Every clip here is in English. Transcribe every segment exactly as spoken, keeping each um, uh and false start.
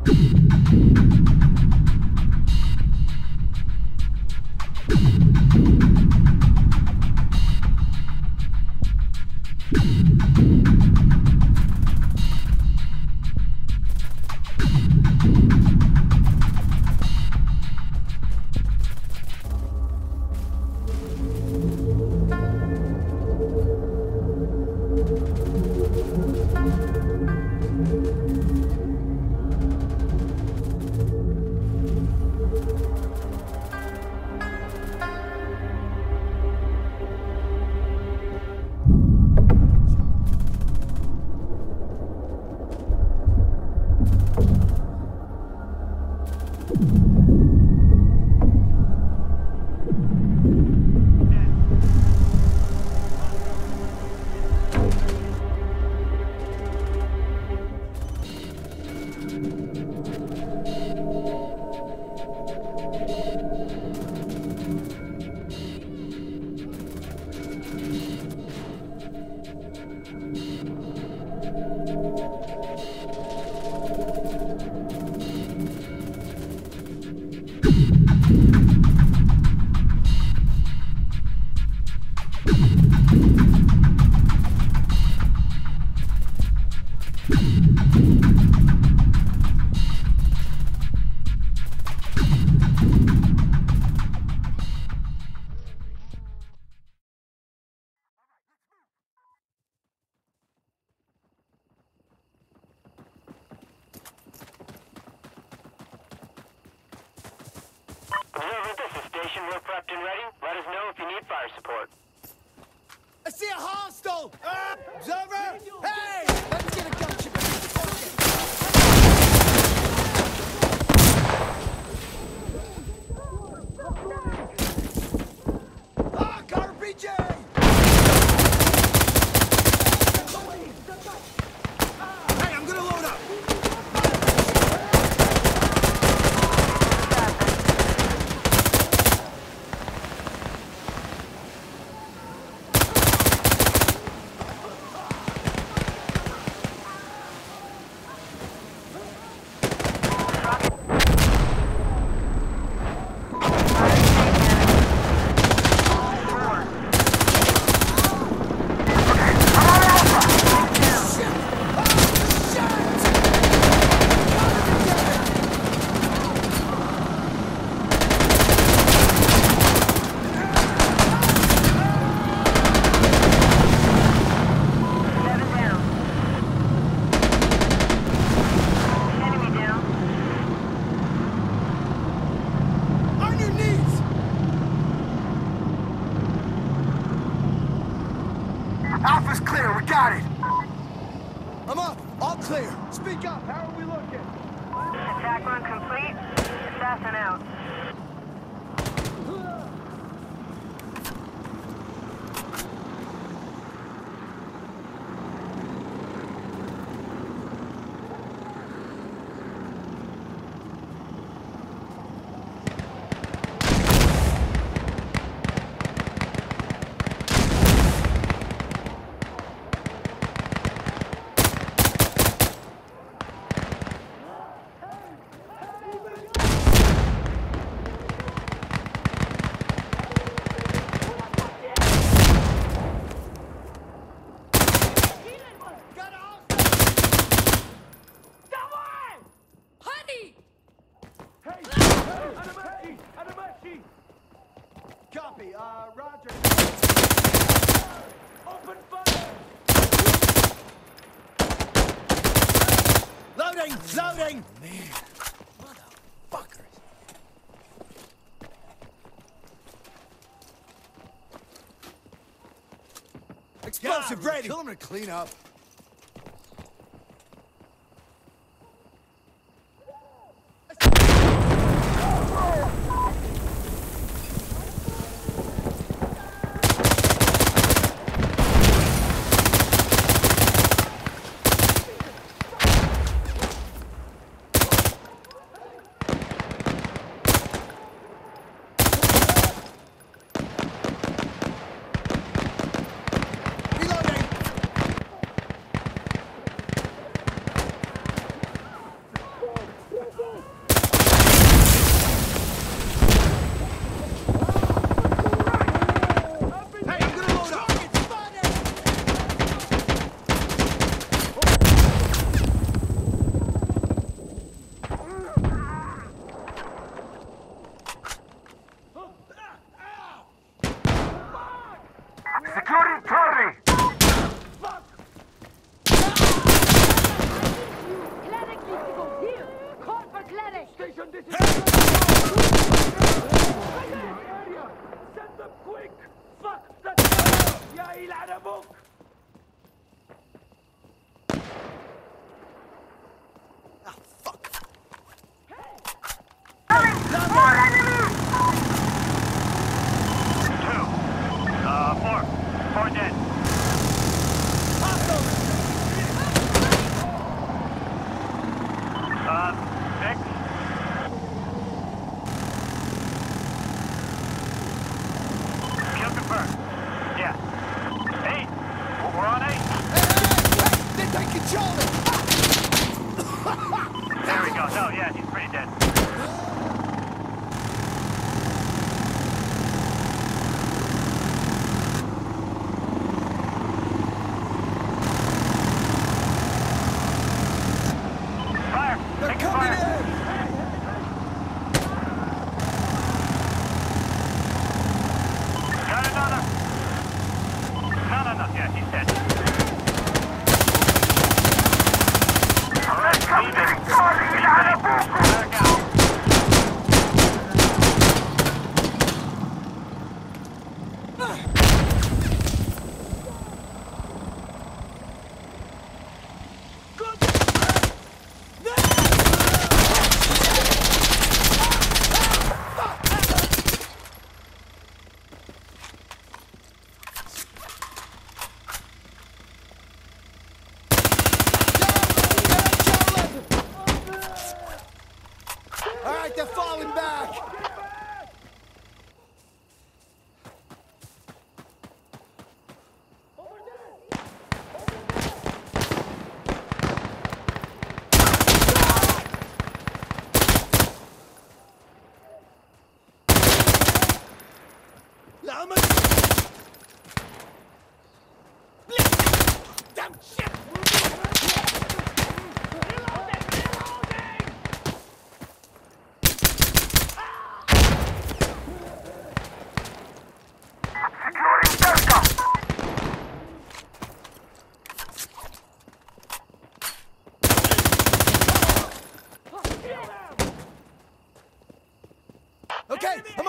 Observer, this is Station. We're prepped and ready. Let us know if you need fire support. I see a hostile! Uh, observer! Hey! Let me get a gunship. Ah, R P G! Hey, I'm gonna load up! Alpha's clear, we got it! I'm up, all clear. Speak up, how are we looking? Attack run complete. Assassin out. Copy, uh, Roger. Open fire! Loading! Loading! Oh, man. Motherfuckers. Explosive yeah, ready! Kill him to clean up.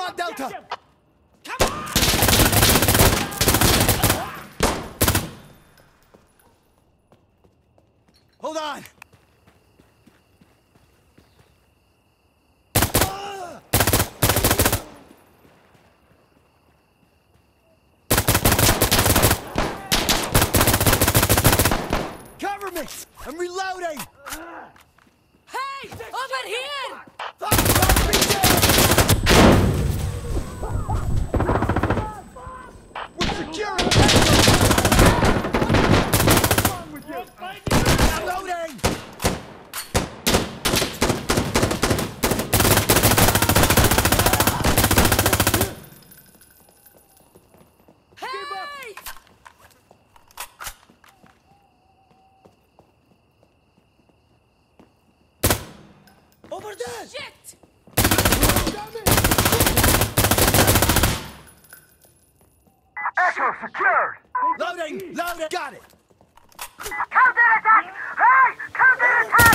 on, Delta! Come on! Hold on! Cover me! I'm reloading! Hey! Over here! Fuck, fuck me down! We're securing! I'm loading! Hey! Over there! Shit! Echo secured! Loading! Loading! Got it! Counterattack! Hey! Counterattack!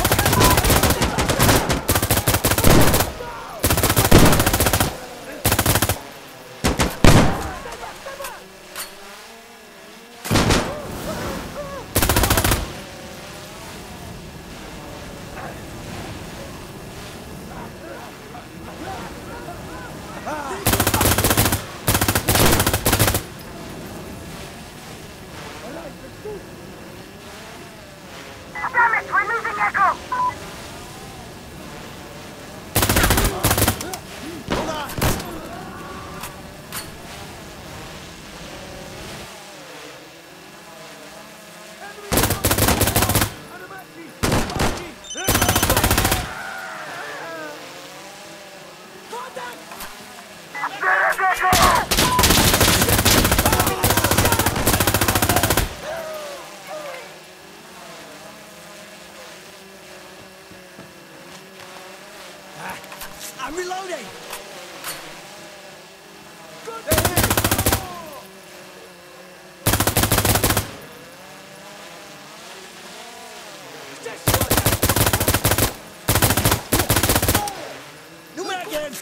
Damn it! We're losing Echo! Hold on! There's Echo! I'm reloading! New man again!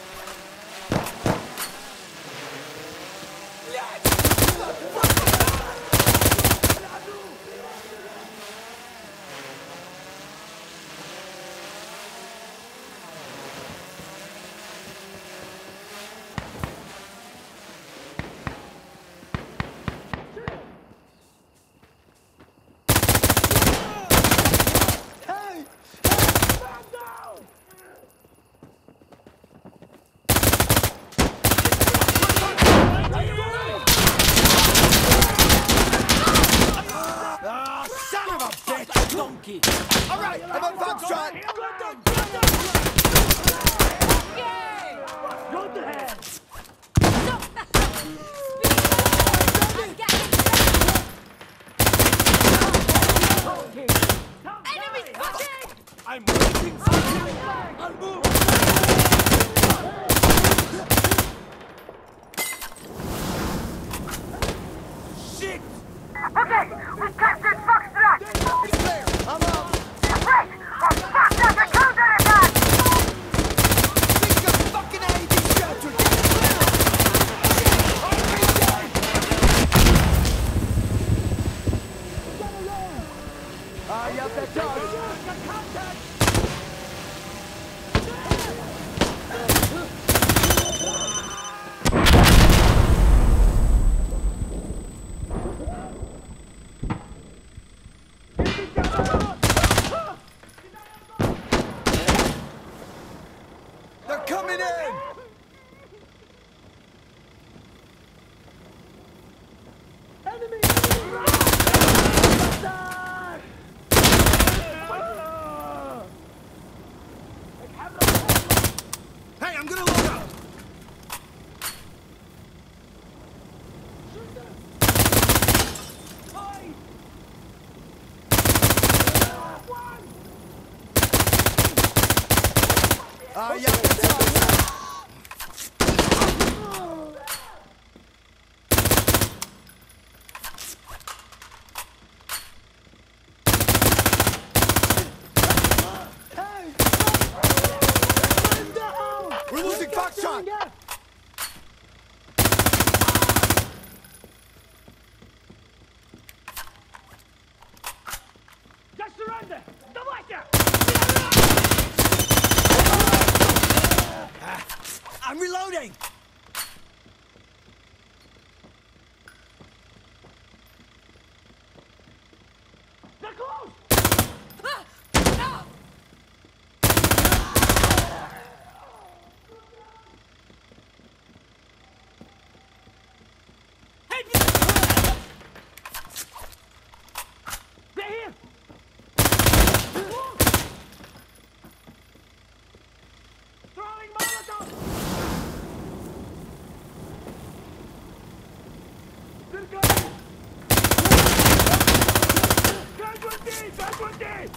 Hey! Ah, son of a bitch! Donkey! All right, I'm on Foxtrot! Yay! Go to hell! I'm getting Enemy spotted! I'm waiting for you! I'll move! Shit! Okay, we captured Foxtrot! It's clear! I'm out! Wait! Our Foxtrot a counterattack! Think of fucking A D shelter! Get clear! Ah, you have that dog! They're coming in! Hey, I'm gonna load up! Ah, yeah, that's all. We're losing Foxtrot! reloading! They're close! Ah! Ah! Hey! They're here! Throwing Molotov! They're coming! Casualty! Casualty!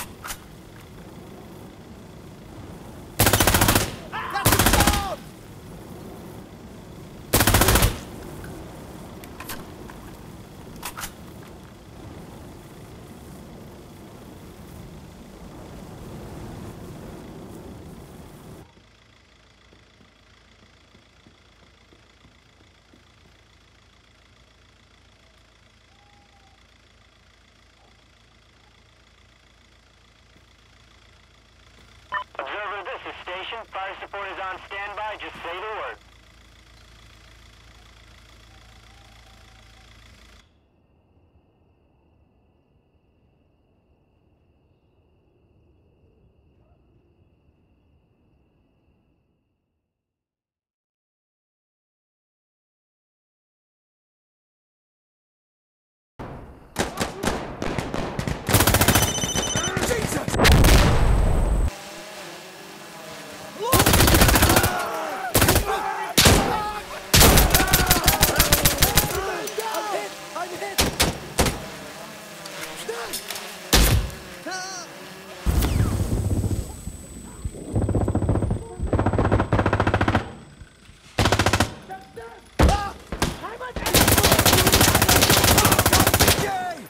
That's the job! Observer, this is Station. Fire support is on standby. Just say the word. Jesus! I'm hit! I'm hit! Ah! Yay!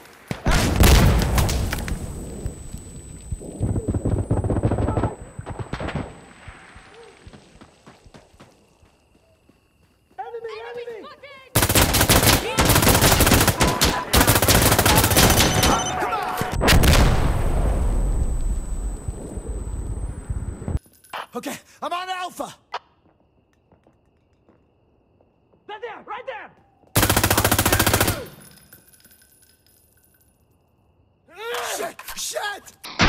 Enemy! Enemy! Okay, I'm on Alpha! They're there! Right there! Shit! Shit!